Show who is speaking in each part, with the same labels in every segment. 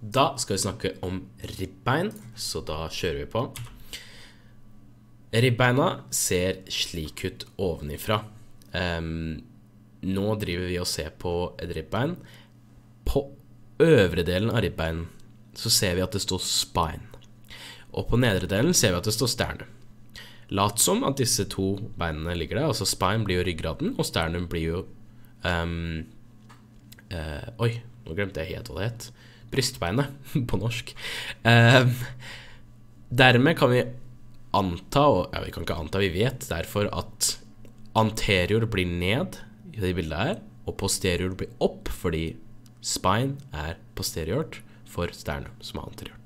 Speaker 1: Da skal vi snakke om ribbein, så da kjører vi på. Ribbeina ser slik ut ovenifra. Nå driver vi og ser på et ribbein. På øvre delen av ribbein så ser vi at det står spine. Og på nedre delen ser vi at det står sternum. Lat som at disse to beinene ligger der, altså spine blir jo ryggraden, og sternum blir jo oi, nå glemte jeg helt hva det het. Brystbeinet på norsk. Dermed kan vi anta, og vi kan ikke anta, vi vet derfor at anterior blir ned i det bildet her, og posterior blir opp, fordi spine er posteriort for sternum som er anteriort.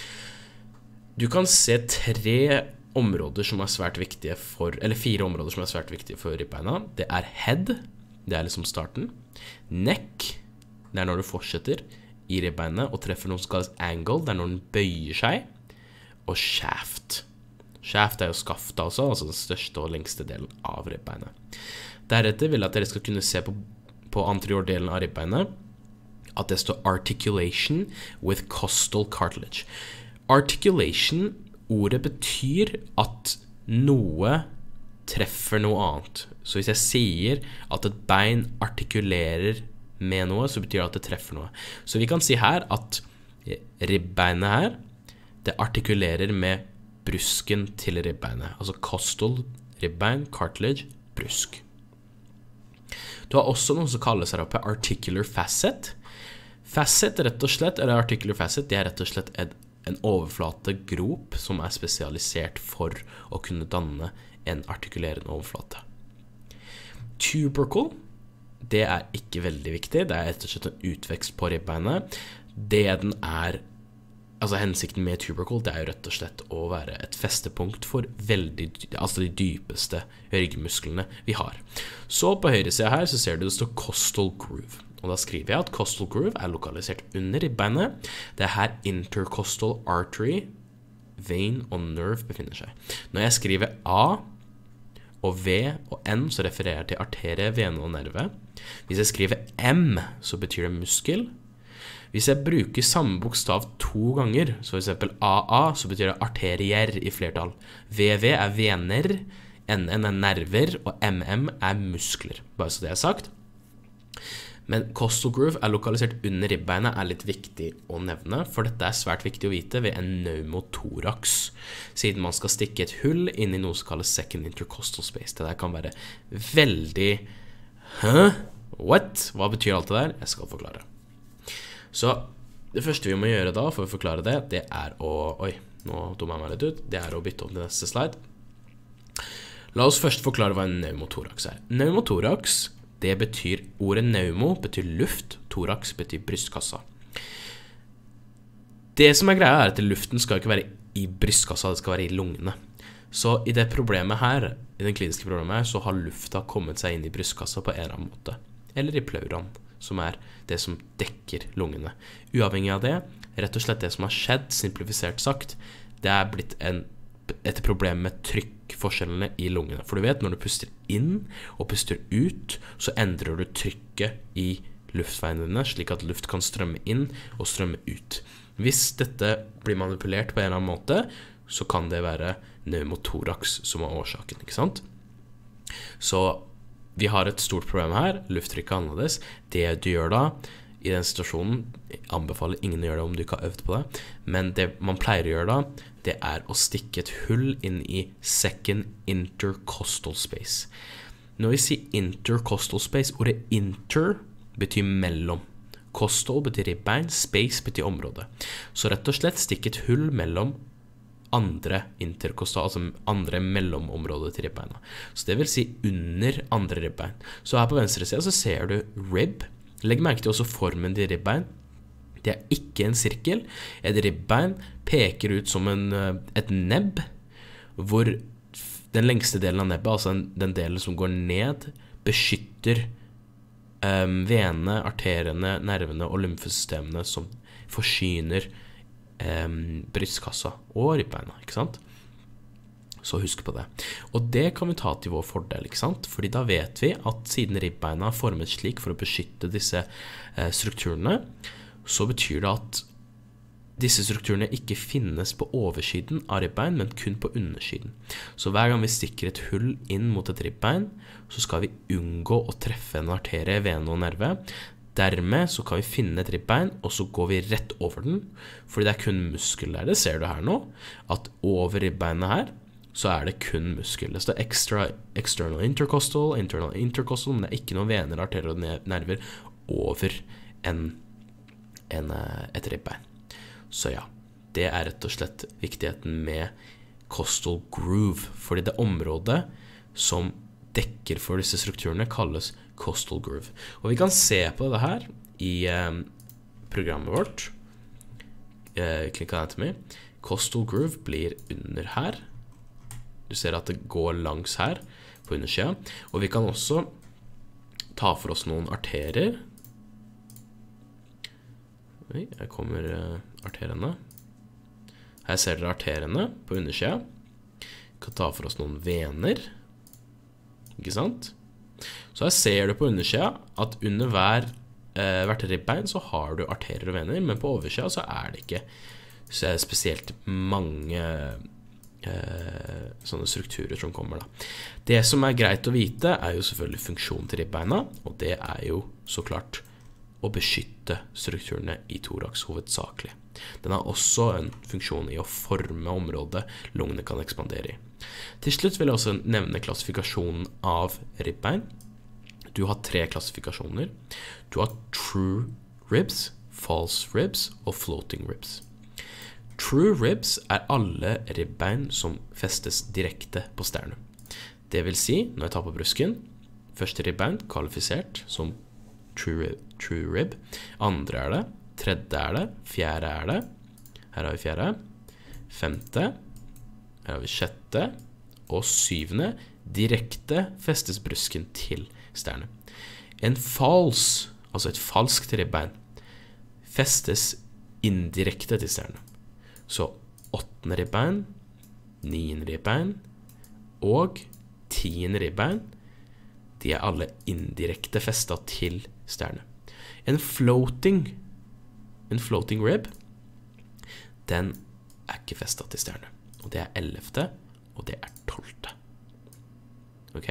Speaker 1: Du kan se tre områder som er svært viktige for, eller fire områder som er svært viktige for ribbeina. Det er head, det er liksom starten. Neck, det er når du fortsetter i ribbeinet og treffer noe som kalles angle, det er når den bøyer seg. Og shaft. Shaft er jo skaftet også, altså den største og lengste delen av ribbeinet. Deretter vil jeg at dere skal kunne se på anterior delen av ribbeinet at det står articulation with costal cartilage. Articulation, ordet betyr at noe treffer noe annet. Så hvis jeg sier at et bein artikulerer med noe, så betyr det at det treffer noe. Så vi kan si her at ribbeinet her, det artikulerer med brusken til ribbeinet. Altså costal, ribbein, cartilage, brusk. Du har også noe som kalles her oppe articular facet. Facet rett og slett, eller articular facet, det er rett og slett en overflate grop som er spesialisert for å kunne danne en artikulerende overflate. Tubercle, det er ikke veldig viktig, det er rett og slett en utvekst på ribbeinet. Det den er, altså hensikten med tubercle, det er jo rett og slett å være et festepunkt for altså de dypeste ryggmusklene vi har. Så på høyre siden her så ser du det står costal groove. Og da skriver jeg at costal groove er lokalisert under ribbeinet. Det er her intercostal artery, vein og nerve befinner seg. Når jeg skriver A og V og N, så refererer jeg til arterie, vene og nerve. Hvis jeg skriver M, så betyr det muskel. Hvis jeg bruker samme bokstav 2 ganger, så for eksempel AA, så betyr det arterier i flertall. VV er vener, NN er nerver, og MM er muskler. Bare så det er sagt. Men costal groove er lokalisert under ribbeinet er litt viktig å nevne, for dette er svært viktig å vite ved en pneumothorax, siden man skal stikke et hull inn i noe som kalles second intercostal space. Det der kan være veldig What? Hva betyr alt det der? Jeg skal forklare. Så det første vi må gjøre da for å forklare det, det er å oi, nå tok jeg meg litt ut. Det er å bytte om til neste slide. La oss først forklare hva en pneumothorax er. Pneumothorax, det betyr, ordet pneumo betyr luft, thorax betyr brystkassa. Det som er greia er at luften skal ikke være i brystkassa, det skal være i lungene. Så i det problemet her, i den kliniske problemet her, så har lufta kommet seg inn i brystkassa på en eller annen måte. Eller i pleuran, som er det som dekker lungene. Uavhengig av det, rett og slett det som har skjedd, simplifisert sagt, det er blitt et problem med trykkforskjellene i lungene. For du vet, når du puster inn og puster ut, så endrer du trykket i luftveiene dine, slik at luft kan strømme inn og strømme ut. Hvis dette blir manipulert på en eller annen måte, så kan det være pneumothorax som er årsaken, ikke sant? Så vi har et stort problem her, lufttrykket er annerledes. Det du gjør da, i den situasjonen, jeg anbefaler ingen å gjøre det om du ikke har øvd på det, men det man pleier å gjøre da, det er å stikke et hull inn i second intercostal space. Når vi sier intercostal space, ordet inter betyr mellom. Costal betyr ribbein, space betyr område. Så rett og slett stikke et hull mellom andre interkostal, altså andre mellomområdet til ribbeina. Så det vil si under andre ribbein. Så her på venstre siden så ser du rib. Legg merke til også formen til ribbein. Det er ikke en sirkel. Et ribbein peker ut som et nebb, hvor den lengste delen av nebbet, altså den delen som går ned, beskytter venene, arteriene, nervene og lymfesystemene som forsyner brystkassa og ribbeina, ikke sant? Så husk på det. Og det kan vi ta til vår fordel, ikke sant? Fordi da vet vi at siden ribbeina er formet slik for å beskytte disse strukturene, så betyr det at disse strukturene ikke finnes på oversiden av ribbein, men kun på undersiden. Så hver gang vi stikker et hull inn mot et ribbein, så skal vi unngå å treffe en arterie, vene og nerve. Dermed så kan vi finne et ribbein, og så går vi rett over den, fordi det er kun muskel der. Det ser du her nå, at over ribbeinet her, så er det kun muskel. Det står external intercostal, internal intercostal, men det er ikke noen vener, arterier og nerver over et ribbein. Så ja, det er rett og slett viktigheten med costal groove, fordi det området som dekker for disse strukturene kalles costal groove. Og vi kan se på det her i programmet vårt, Clinical Anatomy. Costal groove blir under her. Du ser at det går langs her på undersida. Og vi kan også ta for oss noen arterier. Oi, her kommer arteriene. Her ser dere arteriene på undersida. Vi kan ta for oss noen vener. Ikke sant? Så her ser du på undersida at under hvert ribbein så har du arterier og vener, men på oversida så er det ikke spesielt mange sånne strukturer som kommer da. Det som er greit å vite er jo selvfølgelig funksjonen til ribbeina, og det er jo så klart å beskytte strukturene i thorax hovedsakelig. Den har også en funksjon i å forme området lungene kan ekspandere i. Til slutt vil jeg også nevne klassifikasjonen av ribbein. Du har 3 klassifikasjoner. Du har true ribs, false ribs og floating ribs. True ribs er alle ribbein som festes direkte på sternum. Det vil si, når jeg tar på brusken, første ribbein kvalifisert som true rib, andre er det, tredje er det, fjerde er det, her har vi fjerde, femte, her har vi sjette, og syvende, direkte festes brusken til sternum. En false, altså et falskt ribbein, festes indirekte til sternum. Så 8. ribbein, 9. ribbein og 10. ribbein, de er alle indirekte festet til sternum. En floating rib, den er ikke festet til sternum. Og det er 11. og det er 12. Ok?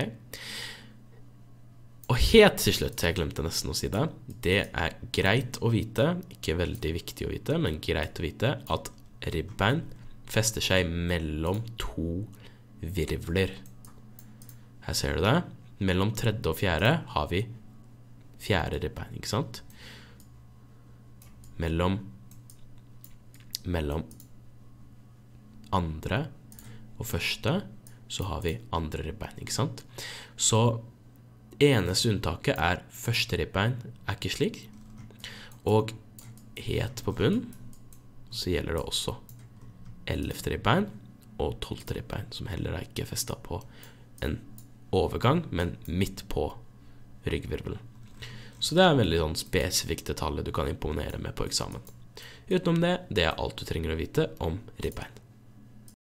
Speaker 1: Og helt til slutt, jeg glemte nesten å si det, det er greit å vite, ikke veldig viktig å vite, men greit å vite at ribbein fester seg mellom 2 virvler. Her ser du det. Mellom 3. og 4. har vi 4. ribbein, ikke sant? Mellom 2. og 1. så har vi 2. ribbein, ikke sant? Så eneste unntaket er 1. ribbein er ikke slik, og helt på bunn så gjelder det også 11. ribbein og 12. ribbein, som heller er ikke festet på en overgang, men midt på ryggvirvelen. Så det er en veldig sånn spesifikk detalj du kan imponere med på eksamen. Utenom det, det er alt du trenger å vite om ribbein.